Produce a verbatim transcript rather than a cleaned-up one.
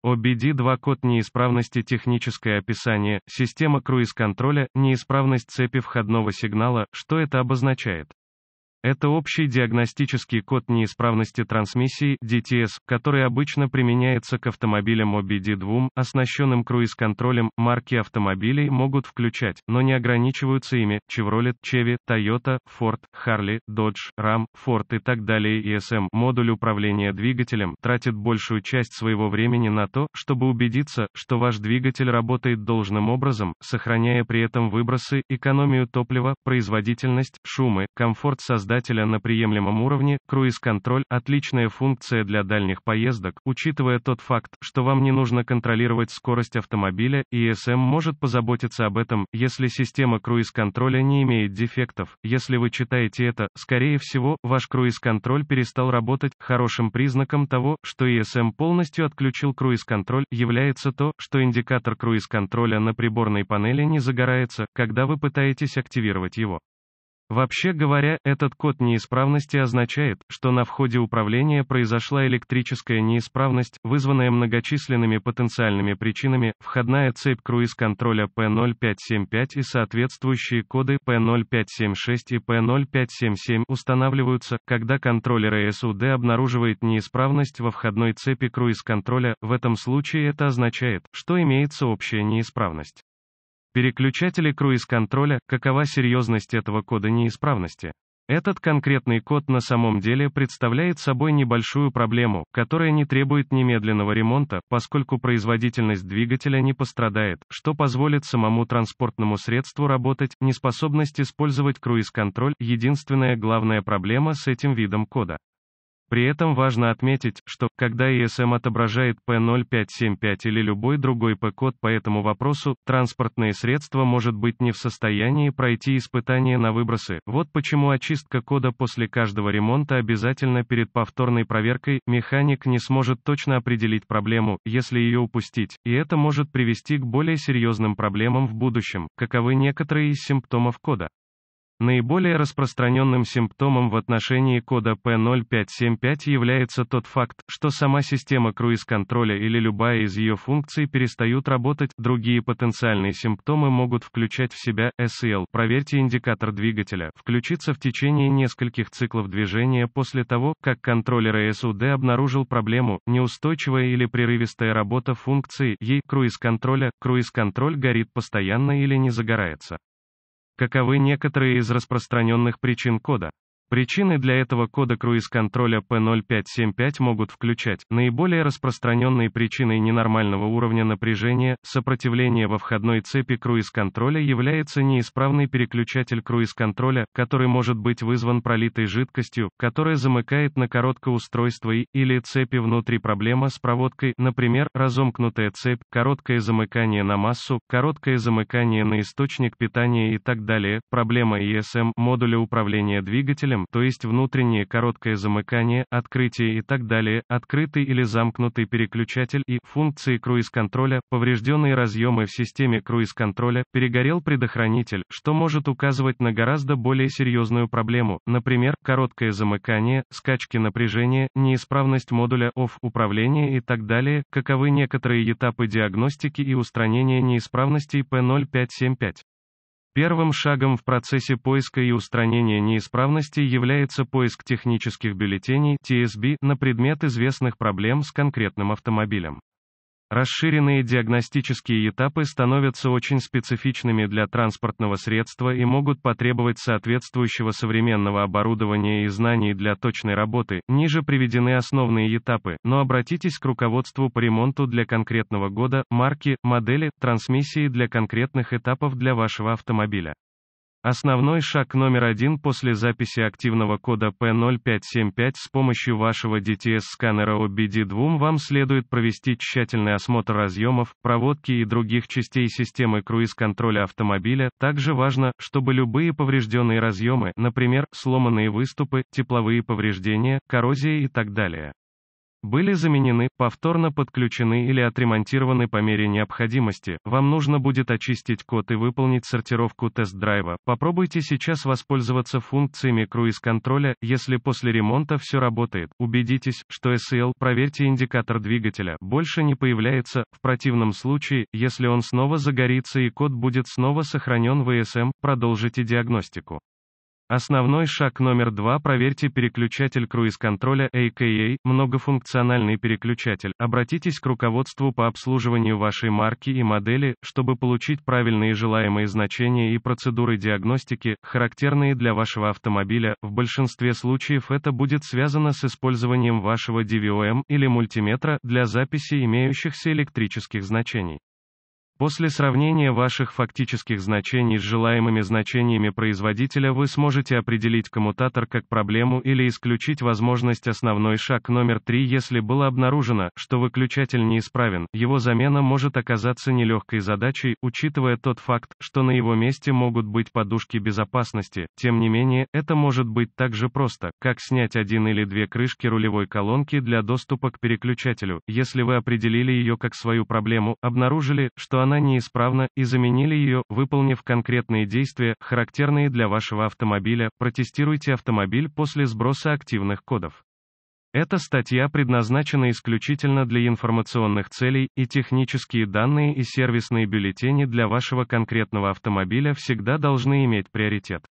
о би ди два код неисправности техническое описание, система круиз-контроля, неисправность цепи входного сигнала, что это обозначает? Это общий диагностический код неисправности трансмиссии, ди ти эс, который обычно применяется к автомобилям о би ди два, оснащенным круиз-контролем. Марки автомобилей могут включать, но не ограничиваются ими, Chevrolet, Chevy, Toyota, Ford, Harley, Dodge, Ram, Ford и так далее. и эс эм, модуль управления двигателем, тратит большую часть своего времени на то, чтобы убедиться, что ваш двигатель работает должным образом, сохраняя при этом выбросы, экономию топлива, производительность, шумы, комфорт создания на приемлемом уровне. Круиз-контроль – отличная функция для дальних поездок, учитывая тот факт, что вам не нужно контролировать скорость автомобиля, и эс эм может позаботиться об этом, если система круиз-контроля не имеет дефектов. Если вы читаете это, скорее всего, ваш круиз-контроль перестал работать. Хорошим признаком того, что и эс эм полностью отключил круиз-контроль, является то, что индикатор круиз-контроля на приборной панели не загорается, когда вы пытаетесь активировать его. Вообще говоря, этот код неисправности означает, что на входе управления произошла электрическая неисправность, вызванная многочисленными потенциальными причинами. Входная цепь круиз-контроля пи ноль пять семь пять и соответствующие коды пи ноль пять семь шесть и пи ноль пять семь семь устанавливаются, когда контроллер и эс ю ди обнаруживает неисправность во входной цепи круиз-контроля. В этом случае это означает, что имеется общая неисправность. Переключатели круиз-контроля. Какова серьезность этого кода неисправности? Этот конкретный код на самом деле представляет собой небольшую проблему, которая не требует немедленного ремонта, поскольку производительность двигателя не пострадает, что позволит самому транспортному средству работать. Неспособность использовать круиз-контроль – единственная главная проблема с этим видом кода. При этом важно отметить, что, когда и эс эм отображает пи ноль пять семь пять или любой другой P-код по этому вопросу, транспортное средство может быть не в состоянии пройти испытания на выбросы. Вот почему очистка кода после каждого ремонта обязательна. Перед повторной проверкой. Механик не сможет точно определить проблему, если ее упустить, и это может привести к более серьезным проблемам в будущем. Каковы некоторые из симптомов кода? Наиболее распространенным симптомом в отношении кода пи ноль пять семь пять является тот факт, что сама система круиз-контроля или любая из ее функций перестают работать. Другие потенциальные симптомы могут включать в себя эс и эл. Проверьте индикатор двигателя. Включится в течение нескольких циклов движения после того, как контроллер и эс ю ди обнаружил проблему. Неустойчивая или прерывистая работа функции и круиз-контроля. Круиз-контроль горит постоянно или не загорается. Каковы некоторые из распространенных причин кода? Причины для этого кода круиз-контроля пи ноль пять семь пять могут включать наиболее распространенные причины ненормального уровня напряжения, сопротивления во входной цепи круиз-контроля является неисправный переключатель круиз-контроля, который может быть вызван пролитой жидкостью, которая замыкает на короткое устройство и, или цепи внутри. Проблема с проводкой, например, разомкнутая цепь, короткое замыкание на массу, короткое замыкание на источник питания и так далее. Проблема и эс эм, модуля управления двигателем, то есть внутреннее короткое замыкание, открытие и так далее, открытый или замкнутый переключатель и функции круиз-контроля, поврежденные разъемы в системе круиз-контроля, перегорел предохранитель, что может указывать на гораздо более серьезную проблему, например, короткое замыкание, скачки напряжения, неисправность модуля офф управления и так далее. Каковы некоторые этапы диагностики и устранения неисправностей пи ноль пять семь пять? Первым шагом в процессе поиска и устранения неисправностей является поиск технических бюллетеней ти эс би на предмет известных проблем с конкретным автомобилем. Расширенные диагностические этапы становятся очень специфичными для транспортного средства и могут потребовать соответствующего современного оборудования и знаний для точной работы. Ниже приведены основные этапы, но обратитесь к руководству по ремонту для конкретного года, марки, модели, трансмиссии для конкретных этапов для вашего автомобиля. Основной шаг номер один после записи активного кода пи ноль пять семь пять с помощью вашего ди ти эс-сканера о би ди два вам следует провести тщательный осмотр разъемов, проводки и других частей системы круиз-контроля автомобиля. Также важно, чтобы любые поврежденные разъемы, например, сломанные выступы, тепловые повреждения, коррозия и так далее, были заменены, повторно подключены или отремонтированы по мере необходимости, вам нужно будет очистить код и выполнить сортировку тест-драйва. Попробуйте сейчас воспользоваться функциями круиз-контроля, если после ремонта все работает. Убедитесь, что эс и эл, проверьте индикатор двигателя, больше не появляется, в противном случае, если он снова загорится и код будет снова сохранен в и эс эм, продолжите диагностику. Основной шаг номер два. Проверьте переключатель круиз-контроля, а ка а многофункциональный переключатель. Обратитесь к руководству по обслуживанию вашей марки и модели, чтобы получить правильные желаемые значения и процедуры диагностики, характерные для вашего автомобиля. В большинстве случаев это будет связано с использованием вашего ди ви о эм или мультиметра для записи имеющихся электрических значений. После сравнения ваших фактических значений с желаемыми значениями производителя вы сможете определить коммутатор как проблему или исключить возможность. Основной шаг номер три. Если было обнаружено, что выключатель неисправен, его замена может оказаться нелегкой задачей, учитывая тот факт, что на его месте могут быть подушки безопасности. Тем не менее, это может быть так же просто, как снять один или две крышки рулевой колонки для доступа к переключателю. Если вы определили ее как свою проблему, обнаружили, что она неисправна, и заменили ее, выполнив конкретные действия, характерные для вашего автомобиля, протестируйте автомобиль после сброса активных кодов. Эта статья предназначена исключительно для информационных целей, и технические данные и сервисные бюллетени для вашего конкретного автомобиля всегда должны иметь приоритет.